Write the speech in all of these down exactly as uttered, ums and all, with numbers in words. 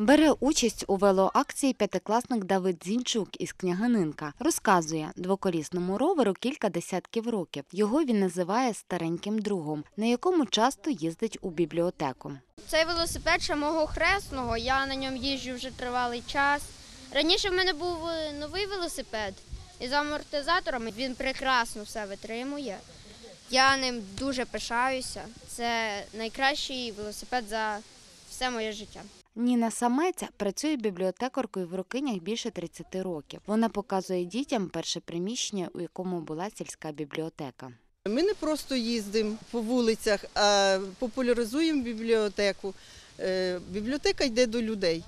Бере участь у велоакції п'ятикласник Давид Зінчук із Княгининка. Розказує, двоколісному роверу кілька десятків років. Його він називає стареньким другом, на якому часто їздить у бібліотеку. Цей велосипед ще мого хресного, я на ньому їжджу вже тривалий час. Раніше в мене був новий велосипед із амортизаторами, він прекрасно все витримує. Я ним дуже пишаюся. Це найкращий велосипед за все моє життя. Ніна Самець працює бібліотекаркою в Рокинях більше тридцяти років. Вона показує дітям перше приміщення, у якому була сільська бібліотека. Ми не просто їздимо по вулицях, а популяризуємо бібліотеку. Бібліотека йде до людей.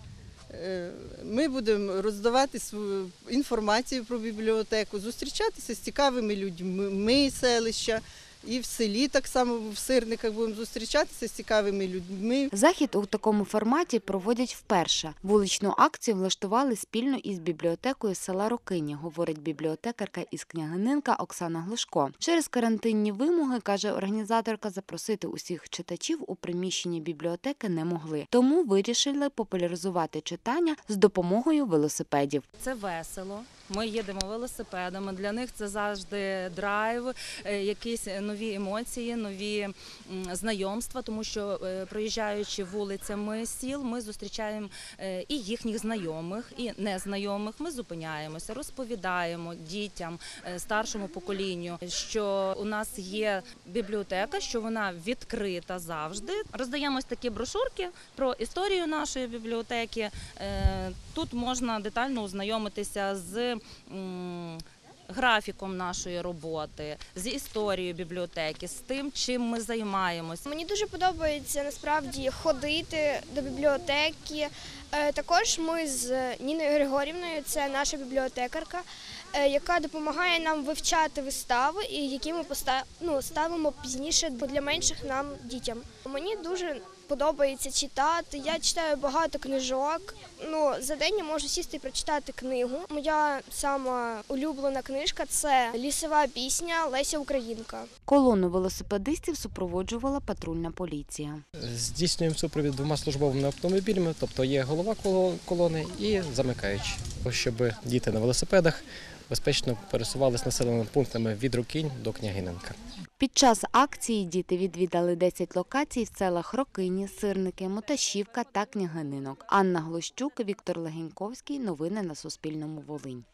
Ми будемо роздавати свою інформацію про бібліотеку, зустрічатися з цікавими людьми селища. І в селі так само, в Сирниках будемо зустрічатися з цікавими людьми. Захід у такому форматі проводять вперше. Вуличну акцію влаштували спільно із бібліотекою села Рокині, говорить бібліотекарка із Княгининка Оксана Глушко. Через карантинні вимоги, каже організаторка, запросити усіх читачів у приміщенні бібліотеки не могли. Тому вирішили популяризувати читання з допомогою велосипедів. Це весело. Ми їдемо велосипедами, для них це завжди драйв, якісь нові емоції, нові знайомства, тому що проїжджаючи вулицями сіл, ми зустрічаємо і їхніх знайомих, і незнайомих. Ми зупиняємося, розповідаємо дітям, старшому поколінню, що у нас є бібліотека, що вона відкрита завжди. Роздаємо ось такі брошурки про історію нашої бібліотеки. Тут можна детально ознайомитися з графіком нашої роботи, з історією бібліотеки, з тим, чим ми займаємося. Мені дуже подобається насправді ходити до бібліотеки. Також ми з Ніною Григорівною, це наша бібліотекарка, яка допомагає нам вивчати вистави, і які ми ну, ставимо пізніше для менших нам дітям. Мені дуже подобається читати. Я читаю багато книжок. Ну, за день я можу сісти і прочитати книгу. Моя сама улюблена книжка – це «Лісова пісня» Леся Українка. Колону велосипедистів супроводжувала патрульна поліція. Здійснюємо супровід двома службовими автомобілями, тобто є голова колони і замикаючий, щоб діти на велосипедах безпечно пересувалися населеними пунктами від Рокинь до Княгининка. Під час акції діти відвідали десять локацій в селах Рокині, Сирники, Моташівка та Княгининок. Анна Глущук, Віктор Легеньковський. Новини на Суспільному. Волинь.